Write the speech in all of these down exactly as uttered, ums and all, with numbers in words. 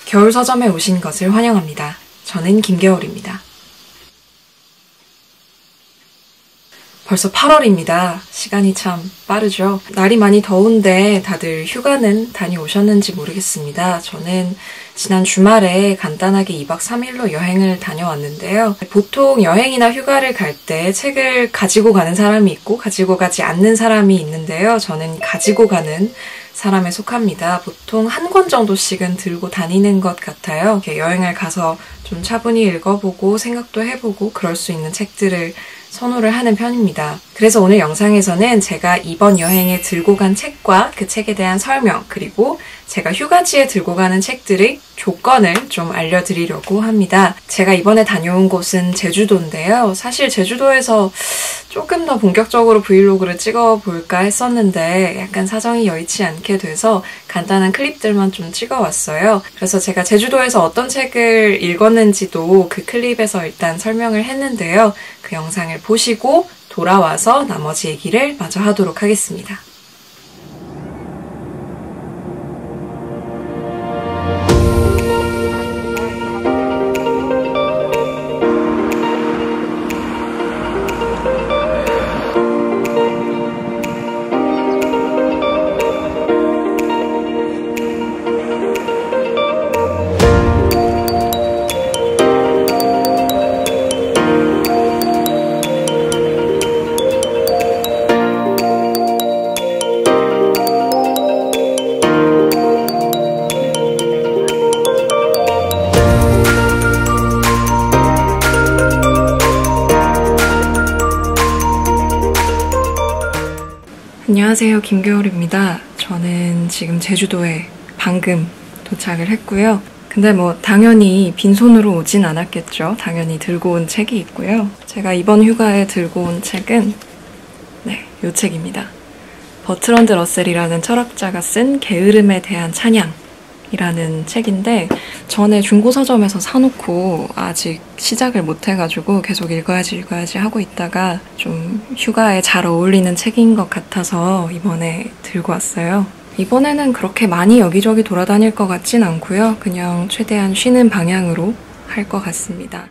겨울 서점에 오신 것을 환영합니다. 저는 김겨울입니다. 벌써 팔월입니다. 시간이 참 빠르죠. 날이 많이 더운데 다들 휴가는 다녀오셨는지 모르겠습니다. 저는 지난 주말에 간단하게 이박 삼일로 여행을 다녀왔는데요. 보통 여행이나 휴가를 갈 때 책을 가지고 가는 사람이 있고 가지고 가지 않는 사람이 있는데요. 저는 가지고 가는 사람에 속합니다. 보통 한 권 정도씩은 들고 다니는 것 같아요. 이렇게 여행을 가서 좀 차분히 읽어보고 생각도 해보고 그럴 수 있는 책들을 선호를 하는 편입니다. 그래서 오늘 영상에서는 제가 이번 여행에 들고 간 책과 그 책에 대한 설명, 그리고 제가 휴가지에 들고 가는 책들의 조건을 좀 알려드리려고 합니다. 제가 이번에 다녀온 곳은 제주도인데요. 사실 제주도에서 조금 더 본격적으로 브이로그를 찍어볼까 했었는데 약간 사정이 여의치 않게 돼서 간단한 클립들만 좀 찍어왔어요. 그래서 제가 제주도에서 어떤 책을 읽었는지도 그 클립에서 일단 설명을 했는데요. 그 영상을 보시고 돌아와서 나머지 얘기를 마저 하도록 하겠습니다. 안녕하세요, 김겨울입니다. 저는 지금 제주도에 방금 도착을 했고요. 근데 뭐 당연히 빈손으로 오진 않았겠죠. 당연히 들고 온 책이 있고요. 제가 이번 휴가에 들고 온 책은 네, 이 책입니다. 버트런드 러셀이라는 철학자가 쓴 게으름에 대한 찬양이라는 책인데 전에 중고서점에서 사놓고 아직 시작을 못해가지고 계속 읽어야지 읽어야지 하고 있다가 좀 휴가에 잘 어울리는 책인 것 같아서 이번에 들고 왔어요. 이번에는 그렇게 많이 여기저기 돌아다닐 것 같진 않고요. 그냥 최대한 쉬는 방향으로 할 것 같습니다.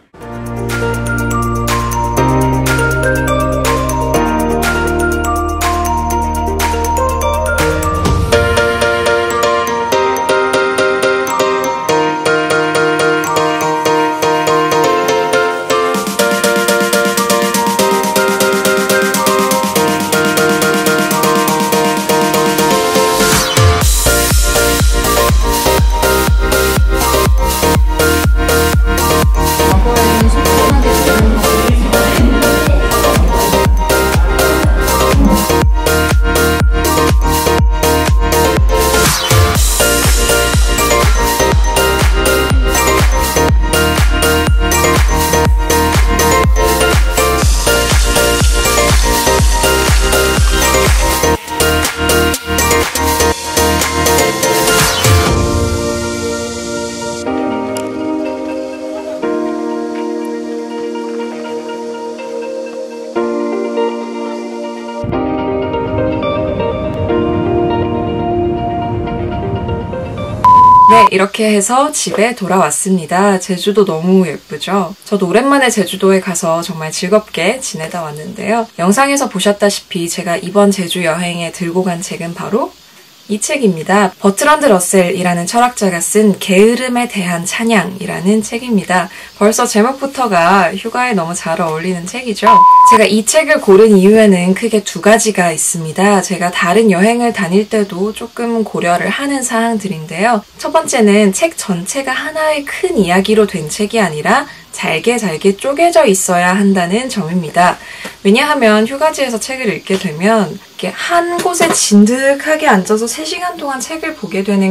네, 이렇게 해서 집에 돌아왔습니다. 제주도 너무 예쁘죠? 저도 오랜만에 제주도에 가서 정말 즐겁게 지내다 왔는데요. 영상에서 보셨다시피 제가 이번 제주 여행에 들고 간 책은 바로 이 책입니다. 버트런드 러셀이라는 철학자가 쓴 게으름에 대한 찬양이라는 책입니다. 벌써 제목부터가 휴가에 너무 잘 어울리는 책이죠. 제가 이 책을 고른 이유에는 크게 두 가지가 있습니다. 제가 다른 여행을 다닐 때도 조금 고려를 하는 사항들인데요. 첫 번째는 책 전체가 하나의 큰 이야기로 된 책이 아니라 잘게 잘게 쪼개져 있어야 한다는 점입니다. 왜냐하면 휴가지에서 책을 읽게 되면 이렇게 한 곳에 진득하게 앉아서 세 시간 동안 책을 보게 되는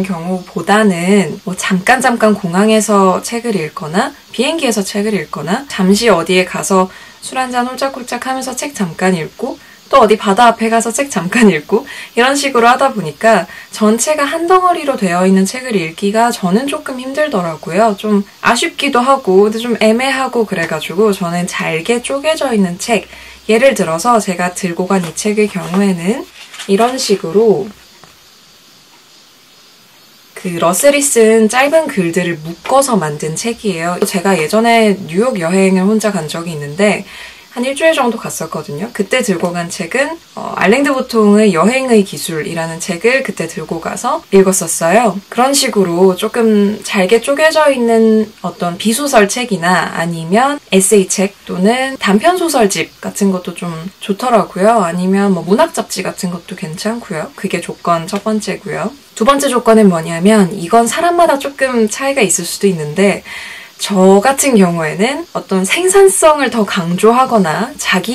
경우보다는 뭐 잠깐 잠깐 공항에서 책을 읽거나 비행기에서 책을 읽거나 잠시 어디에 가서 술 한잔 홀짝홀짝 하면서 책 잠깐 읽고 또 어디 바다 앞에 가서 책 잠깐 읽고 이런 식으로 하다 보니까 전체가 한 덩어리로 되어 있는 책을 읽기가 저는 조금 힘들더라고요. 좀 아쉽기도 하고 근데 좀 애매하고 그래가지고 저는 잘게 쪼개져 있는 책, 예를 들어서 제가 들고 간 이 책의 경우에는 이런 식으로 그 러셀이 쓴 짧은 글들을 묶어서 만든 책이에요. 제가 예전에 뉴욕 여행을 혼자 간 적이 있는데 한 일주일 정도 갔었거든요. 그때 들고 간 책은 어, 알랭드 보통의 여행의 기술이라는 책을 그때 들고 가서 읽었었어요. 그런 식으로 조금 잘게 쪼개져 있는 어떤 비소설 책이나 아니면 에세이 책 또는 단편 소설집 같은 것도 좀 좋더라고요. 아니면 뭐 문학 잡지 같은 것도 괜찮고요. 그게 조건 첫 번째고요. 두 번째 조건은 뭐냐면 이건 사람마다 조금 차이가 있을 수도 있는데 저 같은 경우에는 어떤 생산성을 더 강조하거나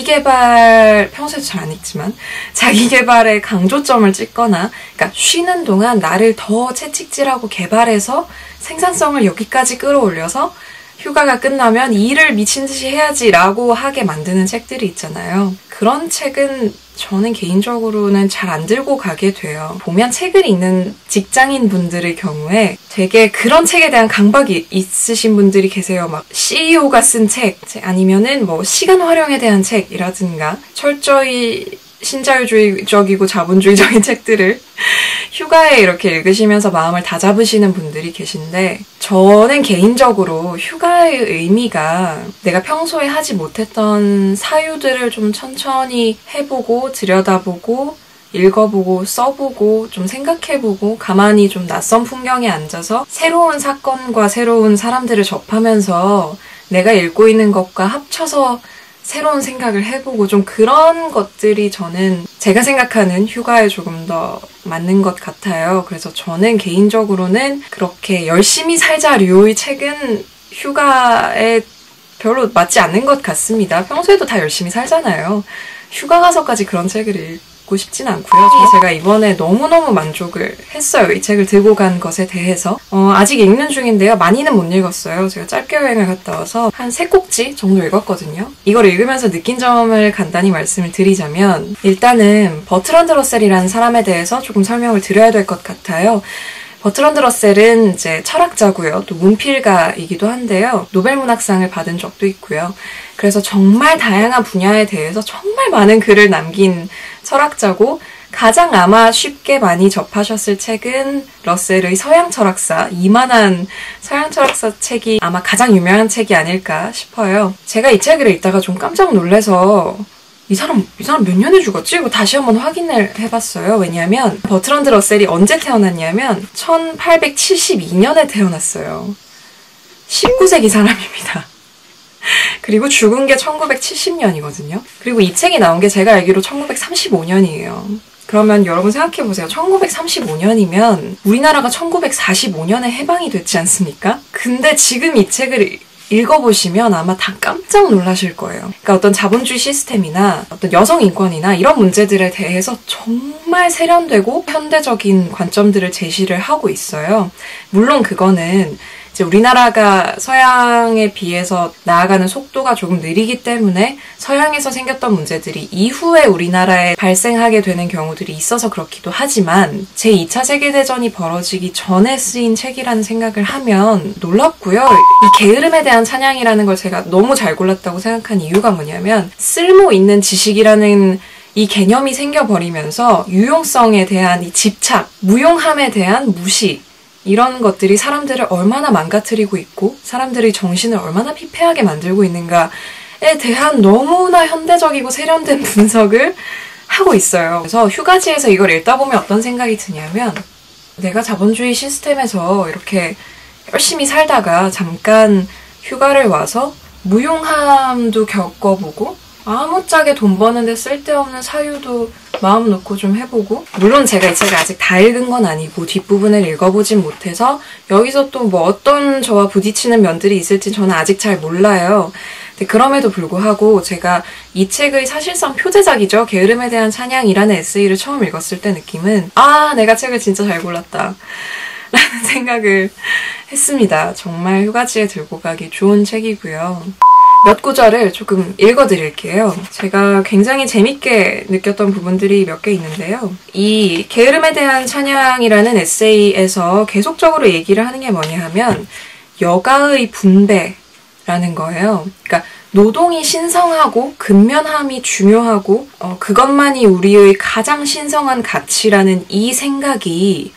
자기개발, 평소에도 잘 안 읽지만 자기개발에 강조점을 찍거나 그러니까 쉬는 동안 나를 더 채찍질하고 개발해서 생산성을 여기까지 끌어올려서 휴가가 끝나면 일을 미친 듯이 해야지라고 하게 만드는 책들이 있잖아요. 그런 책은 저는 개인적으로는 잘 안 들고 가게 돼요. 보면 책을 읽는 직장인 분들의 경우에 되게 그런 책에 대한 강박이 있으신 분들이 계세요. 막 씨이오가 쓴 책, 아니면은 뭐 시간 활용에 대한 책이라든가 철저히 신자유주의적이고 자본주의적인 책들을 휴가에 이렇게 읽으시면서 마음을 다잡으시는 분들이 계신데 저는 개인적으로 휴가의 의미가 내가 평소에 하지 못했던 사유들을 좀 천천히 해보고 들여다보고 읽어보고 써보고 좀 생각해보고 가만히 좀 낯선 풍경에 앉아서 새로운 사건과 새로운 사람들을 접하면서 내가 읽고 있는 것과 합쳐서 새로운 생각을 해보고 좀 그런 것들이 저는 제가 생각하는 휴가에 조금 더 맞는 것 같아요. 그래서 저는 개인적으로는 그렇게 열심히 살자 류의 책은 휴가에 별로 맞지 않는 것 같습니다. 평소에도 다 열심히 살잖아요. 휴가 가서까지 그런 책을 읽고 싶진 않고요. 제가 이번에 너무너무 만족을 했어요. 이 책을 들고 간 것에 대해서. 어, 아직 읽는 중인데요. 많이는 못 읽었어요. 제가 짧게 여행을 갔다 와서 한 세 꼭지 정도 읽었거든요. 이걸 읽으면서 느낀 점을 간단히 말씀을 드리자면 일단은 버트런드 러셀이라는 사람에 대해서 조금 설명을 드려야 될 것 같아요. 버트런드 러셀은 이제 철학자고요. 또 문필가이기도 한데요. 노벨 문학상을 받은 적도 있고요. 그래서 정말 다양한 분야에 대해서 정말 많은 글을 남긴 철학자고 가장 아마 쉽게 많이 접하셨을 책은 러셀의 서양 철학사, 이만한 서양 철학사 책이 아마 가장 유명한 책이 아닐까 싶어요. 제가 이 책을 읽다가 좀 깜짝 놀라서 이 사람, 이 사람 몇 년에 죽었지? 이거 다시 한번 확인을 해봤어요. 왜냐면 버트런드 러셀이 언제 태어났냐면 천팔백칠십이 년에 태어났어요. 십구 세기 사람입니다. 그리고 죽은 게 천구백칠십 년이거든요. 그리고 이 책이 나온 게 제가 알기로 천구백삼십오 년이에요. 그러면 여러분 생각해보세요. 천구백삼십오 년이면 우리나라가 천구백사십오 년에 해방이 됐지 않습니까? 근데 지금 이 책을 읽어보시면 아마 다 깜짝 놀라실 거예요. 그러니까 어떤 자본주의 시스템이나 어떤 여성 인권이나 이런 문제들에 대해서 정말 세련되고 현대적인 관점들을 제시를 하고 있어요. 물론 그거는 이제 우리나라가 서양에 비해서 나아가는 속도가 조금 느리기 때문에 서양에서 생겼던 문제들이 이후에 우리나라에 발생하게 되는 경우들이 있어서 그렇기도 하지만 제이 차 세계대전이 벌어지기 전에 쓰인 책이라는 생각을 하면 놀랍고요. 이 게으름에 대한 찬양이라는 걸 제가 너무 잘 골랐다고 생각한 이유가 뭐냐면 쓸모 있는 지식이라는 이 개념이 생겨버리면서 유용성에 대한 이 집착, 무용함에 대한 무시 이런 것들이 사람들을 얼마나 망가뜨리고 있고 사람들의 정신을 얼마나 피폐하게 만들고 있는가에 대한 너무나 현대적이고 세련된 분석을 하고 있어요. 그래서 휴가지에서 이걸 읽다 보면 어떤 생각이 드냐면 내가 자본주의 시스템에서 이렇게 열심히 살다가 잠깐 휴가를 와서 무용함도 겪어보고 아무짝에 돈 버는데 쓸데없는 사유도 마음 놓고 좀 해보고 물론 제가 이 책을 아직 다 읽은 건 아니고 뒷부분을 읽어보진 못해서 여기서 또 뭐 어떤 저와 부딪히는 면들이 있을지 저는 아직 잘 몰라요. 근데 그럼에도 불구하고 제가 이 책의 사실상 표제작이죠. 게으름에 대한 찬양이라는 에세이를 처음 읽었을 때 느낌은 아 내가 책을 진짜 잘 골랐다 라는 생각을 했습니다. 정말 휴가지에 들고 가기 좋은 책이고요. 몇 구절을 조금 읽어드릴게요. 제가 굉장히 재밌게 느꼈던 부분들이 몇 개 있는데요. 이 게으름에 대한 찬양이라는 에세이에서 계속적으로 얘기를 하는 게 뭐냐 하면 여가의 분배라는 거예요. 그러니까 노동이 신성하고 근면함이 중요하고 어, 그것만이 우리의 가장 신성한 가치라는 이 생각이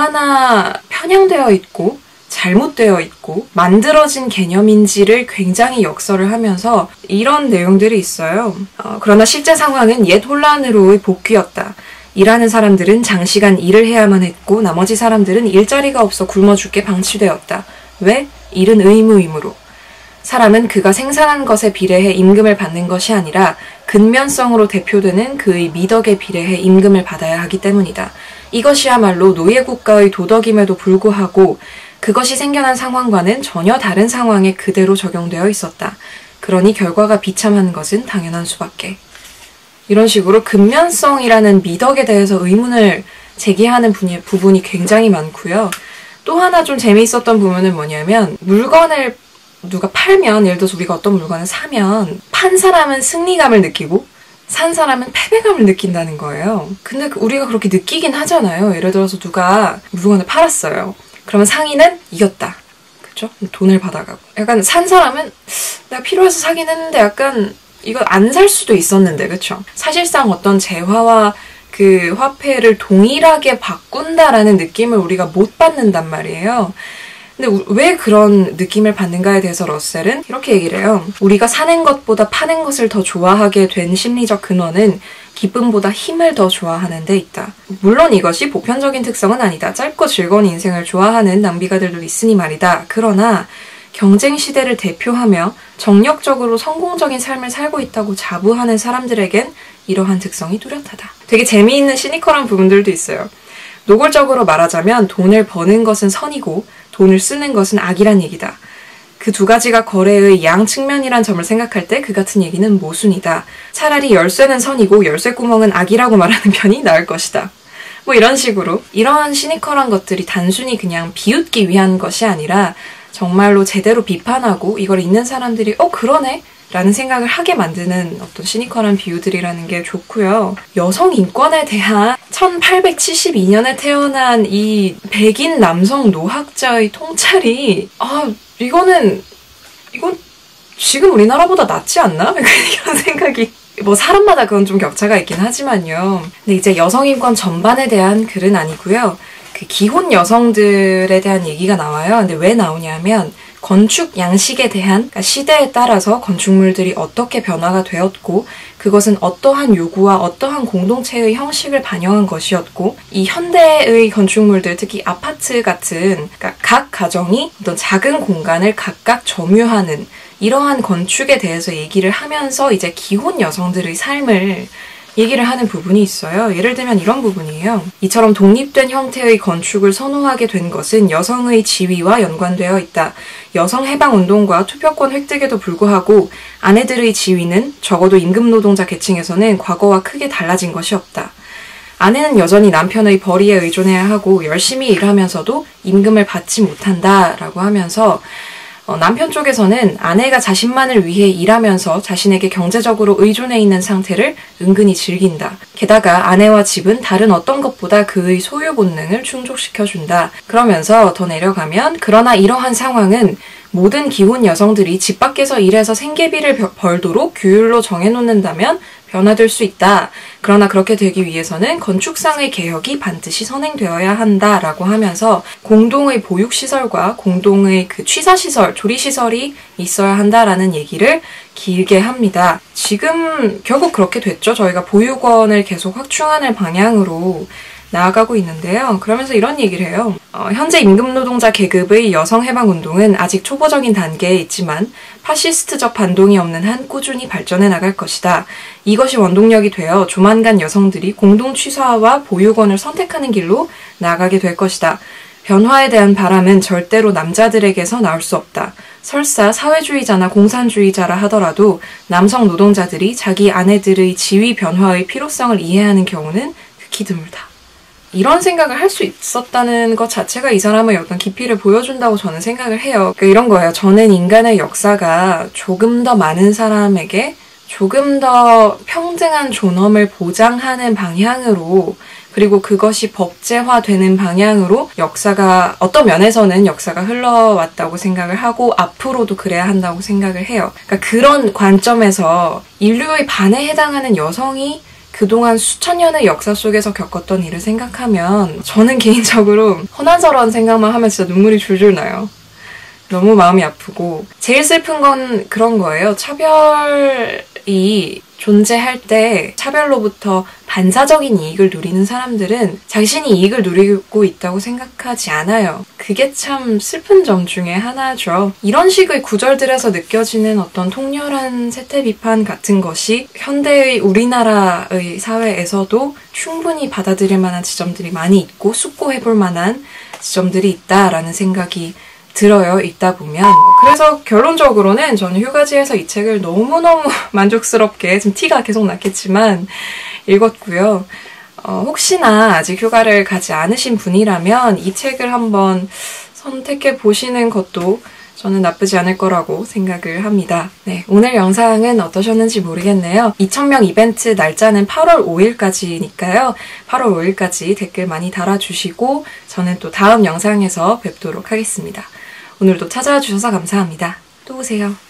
얼마나 편향되어 있고 잘못되어 있고 만들어진 개념인지를 굉장히 역설을 하면서 이런 내용들이 있어요. 어, 그러나 실제 상황은 옛 혼란으로의 복귀였다. 일하는 사람들은 장시간 일을 해야만 했고 나머지 사람들은 일자리가 없어 굶어 죽게 방치되었다. 왜? 일은 의무이므로. 사람은 그가 생산한 것에 비례해 임금을 받는 것이 아니라 근면성으로 대표되는 그의 미덕에 비례해 임금을 받아야 하기 때문이다. 이것이야말로 노예국가의 도덕임에도 불구하고 그것이 생겨난 상황과는 전혀 다른 상황에 그대로 적용되어 있었다. 그러니 결과가 비참한 것은 당연한 수밖에. 이런 식으로 근면성이라는 미덕에 대해서 의문을 제기하는 분이, 부분이 굉장히 많고요. 또 하나 좀 재미있었던 부분은 뭐냐면 물건을 누가 팔면, 예를 들어서 우리가 어떤 물건을 사면 판 사람은 승리감을 느끼고 산 사람은 패배감을 느낀다는 거예요. 근데 우리가 그렇게 느끼긴 하잖아요. 예를 들어서 누가 물건을 팔았어요. 그러면 상인은 이겼다. 그쵸? 돈을 받아가고. 약간 산 사람은 내가 필요해서 사긴 했는데 약간 이거 안 살 수도 있었는데, 그쵸? 사실상 어떤 재화와 그 화폐를 동일하게 바꾼다라는 느낌을 우리가 못 받는단 말이에요. 근데 왜 그런 느낌을 받는가에 대해서 러셀은 이렇게 얘기를 해요. 우리가 사는 것보다 파는 것을 더 좋아하게 된 심리적 근원은 기쁨보다 힘을 더 좋아하는 데 있다. 물론 이것이 보편적인 특성은 아니다. 짧고 즐거운 인생을 좋아하는 낭비가들도 있으니 말이다. 그러나 경쟁 시대를 대표하며 정력적으로 성공적인 삶을 살고 있다고 자부하는 사람들에겐 이러한 특성이 뚜렷하다. 되게 재미있는 시니컬한 부분들도 있어요. 노골적으로 말하자면 돈을 버는 것은 선이고 돈을 쓰는 것은 악이란 얘기다. 그 두 가지가 거래의 양 측면이란 점을 생각할 때 그 같은 얘기는 모순이다. 차라리 열쇠는 선이고 열쇠구멍은 악이라고 말하는 편이 나을 것이다. 뭐 이런 식으로 이러한 시니컬한 것들이 단순히 그냥 비웃기 위한 것이 아니라 정말로 제대로 비판하고 이걸 읽는 사람들이 어 그러네? 라는 생각을 하게 만드는 어떤 시니컬한 비유들이라는 게 좋고요. 여성 인권에 대한 천팔백칠십이 년에 태어난 이 백인 남성 노학자의 통찰이 아 이거는 이건 지금 우리나라보다 낫지 않나? 이런 생각이 뭐 사람마다 그건 좀 격차가 있긴 하지만요. 근데 이제 여성 인권 전반에 대한 글은 아니고요. 그 기혼 여성들에 대한 얘기가 나와요. 근데 왜 나오냐면 건축 양식에 대한 그러니까 시대에 따라서 건축물들이 어떻게 변화가 되었고 그것은 어떠한 요구와 어떠한 공동체의 형식을 반영한 것이었고 이 현대의 건축물들 특히 아파트 같은 그러니까 각 가정이 어떤 작은 공간을 각각 점유하는 이러한 건축에 대해서 얘기를 하면서 이제 기혼 여성들의 삶을 얘기를 하는 부분이 있어요. 예를 들면 이런 부분이에요. 이처럼 독립된 형태의 건축을 선호하게 된 것은 여성의 지위와 연관되어 있다. 여성 해방운동과 투표권 획득에도 불구하고 아내들의 지위는 적어도 임금노동자 계층에서는 과거와 크게 달라진 것이 없다. 아내는 여전히 남편의 벌이에 의존해야 하고 열심히 일하면서도 임금을 받지 못한다 라고 하면서 어, 남편 쪽에서는 아내가 자신만을 위해 일하면서 자신에게 경제적으로 의존해 있는 상태를 은근히 즐긴다. 게다가 아내와 집은 다른 어떤 것보다 그의 소유 본능을 충족시켜준다. 그러면서 더 내려가면 그러나 이러한 상황은 모든 기혼 여성들이 집 밖에서 일해서 생계비를 벌도록 규율로 정해놓는다면 변화될 수 있다. 그러나 그렇게 되기 위해서는 건축상의 개혁이 반드시 선행되어야 한다라고 하면서 공동의 보육시설과 공동의 그 취사시설, 조리시설이 있어야 한다라는 얘기를 길게 합니다. 지금 결국 그렇게 됐죠. 저희가 보육원을 계속 확충하는 방향으로 나아가고 있는데요. 그러면서 이런 얘기를 해요. 어, 현재 임금노동자 계급의 여성해방운동은 아직 초보적인 단계에 있지만 파시스트적 반동이 없는 한 꾸준히 발전해 나갈 것이다. 이것이 원동력이 되어 조만간 여성들이 공동취사와 보육원을 선택하는 길로 나아가게 될 것이다. 변화에 대한 바람은 절대로 남자들에게서 나올 수 없다. 설사 사회주의자나 공산주의자라 하더라도 남성 노동자들이 자기 아내들의 지위 변화의 필요성을 이해하는 경우는 극히 드물다. 이런 생각을 할 수 있었다는 것 자체가 이 사람의 어떤 깊이를 보여준다고 저는 생각을 해요. 그러니까 이런 거예요. 저는 인간의 역사가 조금 더 많은 사람에게 조금 더 평등한 존엄을 보장하는 방향으로 그리고 그것이 법제화되는 방향으로 역사가 어떤 면에서는 역사가 흘러왔다고 생각을 하고 앞으로도 그래야 한다고 생각을 해요. 그러니까 그런 관점에서 인류의 반에 해당하는 여성이 그동안 수천 년의 역사 속에서 겪었던 일을 생각하면 저는 개인적으로 허난스러운 생각만 하면 진짜 눈물이 줄줄 나요. 너무 마음이 아프고 제일 슬픈 건 그런 거예요. 차별이 존재할 때 차별로부터 반사적인 이익을 누리는 사람들은 자신이 이익을 누리고 있다고 생각하지 않아요. 그게 참 슬픈 점 중에 하나죠. 이런 식의 구절들에서 느껴지는 어떤 통렬한 세태 비판 같은 것이 현대의 우리나라의 사회에서도 충분히 받아들일 만한 지점들이 많이 있고 숙고해볼 만한 지점들이 있다라는 생각이 들어요, 읽다 보면. 그래서 결론적으로는 저는 휴가지에서 이 책을 너무너무 만족스럽게, 지금 티가 계속 났겠지만 읽었고요. 어, 혹시나 아직 휴가를 가지 않으신 분이라면 이 책을 한번 선택해 보시는 것도 저는 나쁘지 않을 거라고 생각을 합니다. 네, 오늘 영상은 어떠셨는지 모르겠네요. 이천 명 이벤트 날짜는 팔월 오일까지니까요. 팔월 오일까지 댓글 많이 달아주시고 저는 또 다음 영상에서 뵙도록 하겠습니다. 오늘도 찾아와 주셔서 감사합니다. 또 오세요.